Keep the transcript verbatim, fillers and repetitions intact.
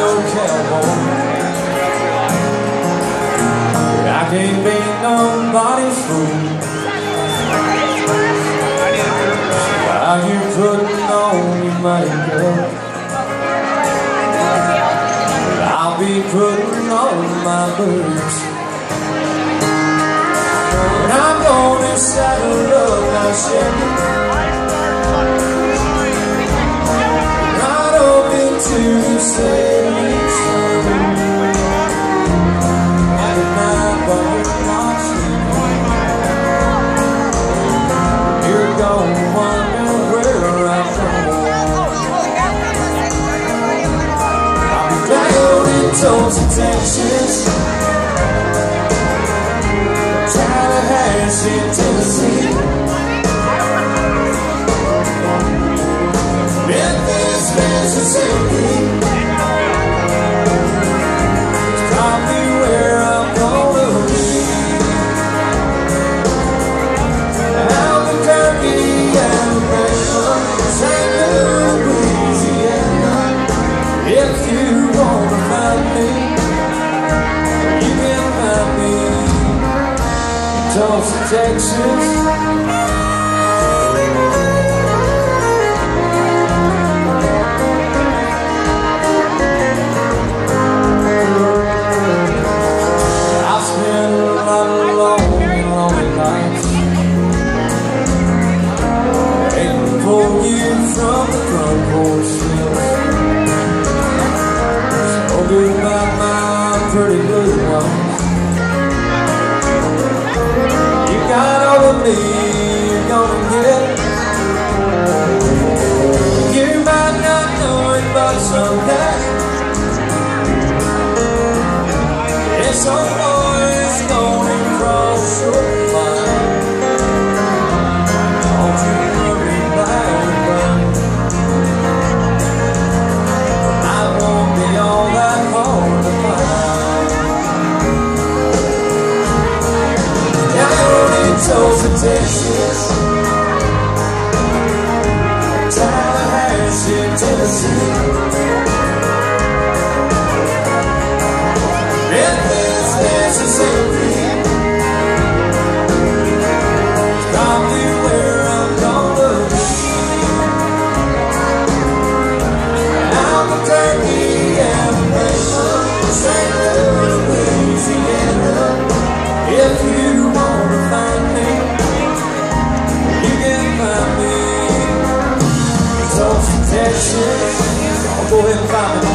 no cowboy. I can't be nobody's fool. While you putting on your makeup, I'll be putting on my boots. And I'm gonna saddle up my Chevy right up into the city sun. At night while you're not sleeping, you're gonna wonder where I'm from. I'll be down in Tulsa, Texas, Tallahassee, Tennessee, Memphis, Mississippi. It's probably where I'm gonna be. Albuquerque, Alabama, Saint Louisiana. If you wanna find me, you can find me in Tulsa, Texas. From the front porch steps, so goodbye my pretty blue ones. You got all of me you're gonna get. You might not know it, but someday it's always gonna cross your mind. Don't you worry about it. Tulsa, Texas, Tallahassee, Tennessee, Memphis, Mississippi. It's probably where I'm gonna be. Albuquerque, Alabama, Saint Louisiana. If you wanna find me, you can find me in Tulsa, Texas. I'll go ahead and find me.